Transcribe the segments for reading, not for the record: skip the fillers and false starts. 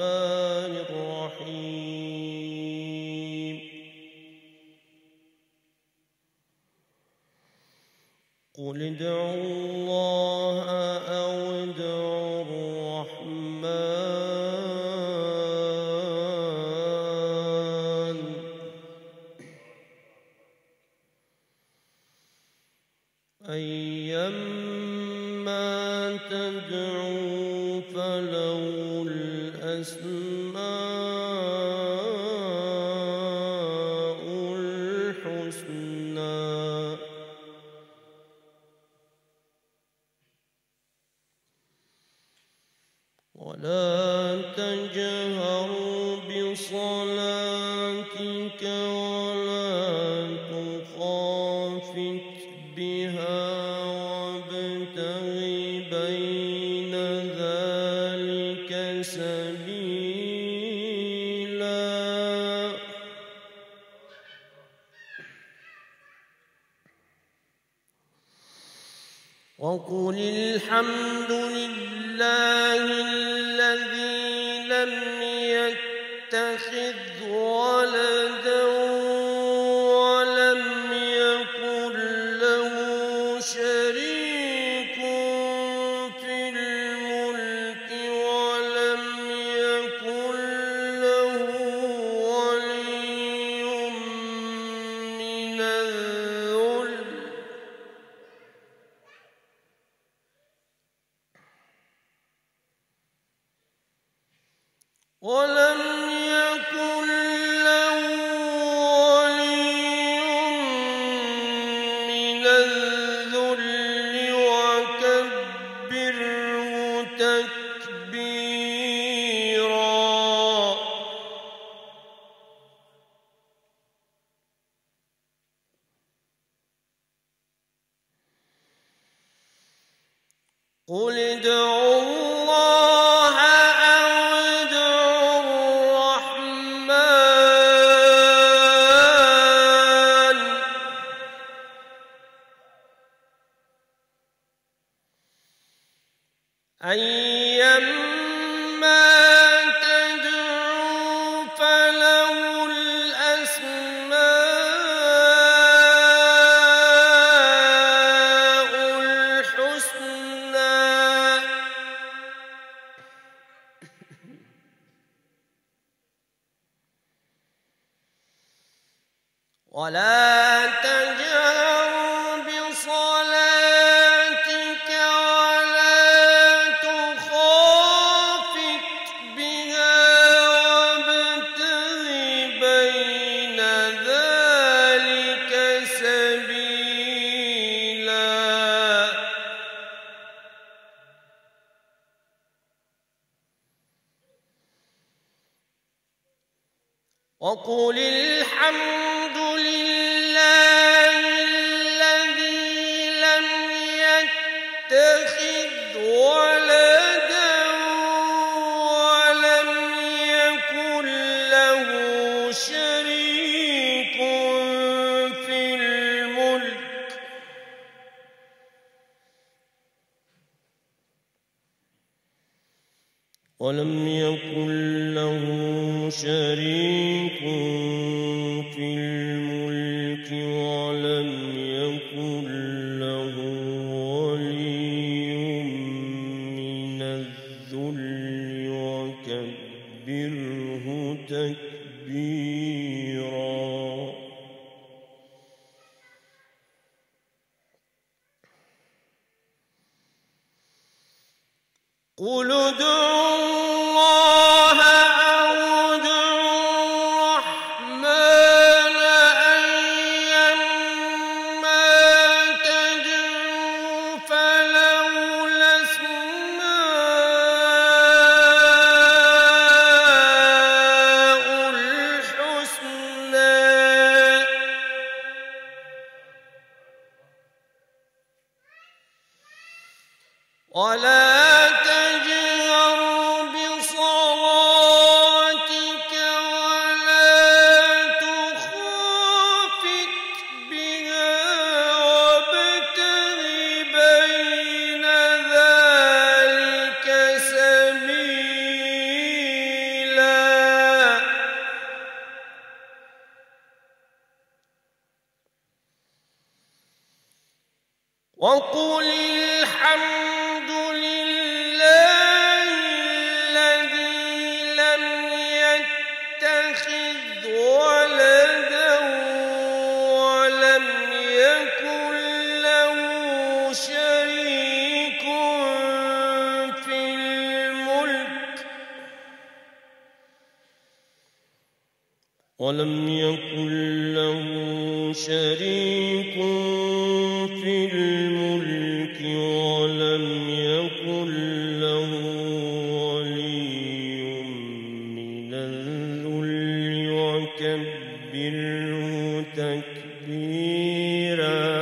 الرحمن الرحيم قل ادعوا الله أو ادعوا الرحمن أيما تدعوا فله الأسماء الحسنى ولا تجهر بصلاتك ولا تخافت بها وابتغ بين ذلك سبيلا وقل الحمد لله الذي لم يتخذ ولدا ولم يكن له شريك في الملك ولم يكن له ولي من الذل وكبره تكبيرا قل ادعوا الله أو ادعوا الرحمن أيما تدعوا فله الأسماء الحسنى ولا تجهر بصلاتك ولا تخافت بها وابتغ بين ذلك سبيلا وقل الحمد لله الذي لم يتخذ ولدا ولم يكن له شريك في الملك ولم يكن له شريك في الملك ولم يكن له ولي من الذل وكبره تكبيرا قل ادعوا الله أو ادعوا الرحمن أيما تدعوا فله الأسماء الحسنى ولا تجهر وقل الحمد لله الذي لم يتخذ ولدا ولم يكن له شريك في الملك ولم يكن له ولي من الذل وكبره تكبيرا.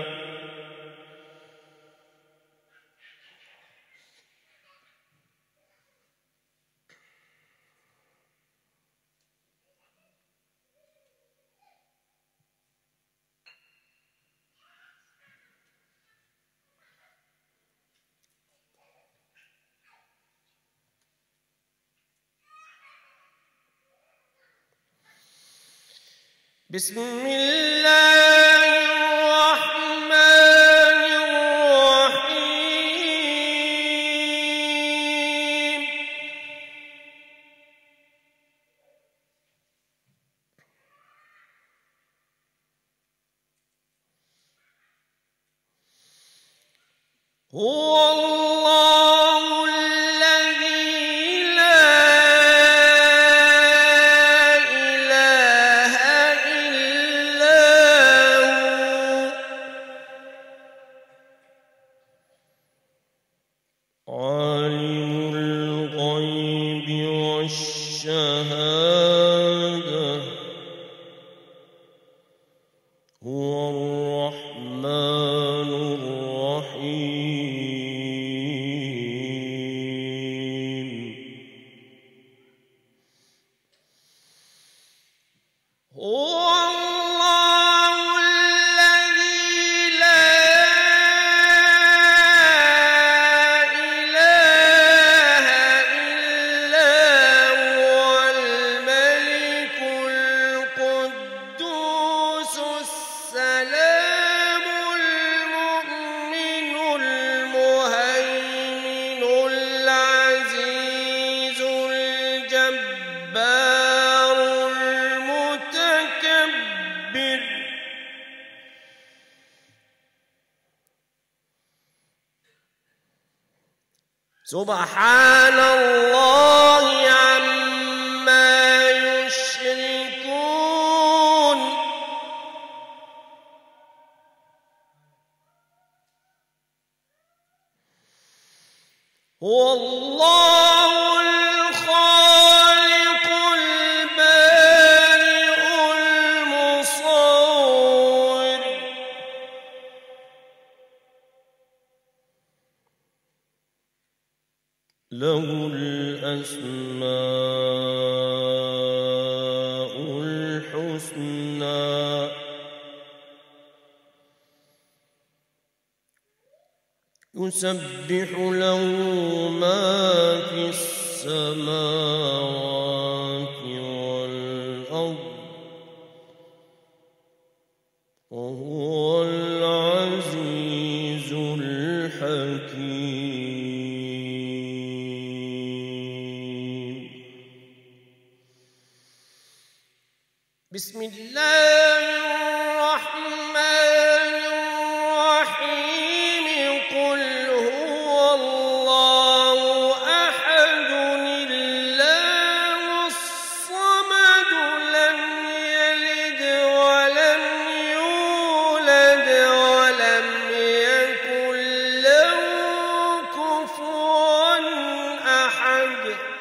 بسم الله الرحمن الرحيم. هو الله الذي لا إله إلا هو عالم الغيب والشهادة هو الرحمن الرحيم. هو الله الذي لا إله إلا هو الملك القدوس السلام المؤمن المهيمن العزيز الجبار المتكبر. سبحان الله عما يشركون. هو الله الخالق البارئ المصور له الأسماء الحسنى يسبح له ما في السماوات والأرض وهو العزيز الحكيم. بسم الله الرحمن الرحيم. قل هو الله أحد الله الصمد لم يلد ولم يولد ولم يكن له كفوا أحد.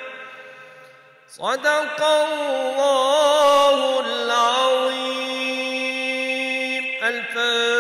صدق الله العظيم. الفاتحة.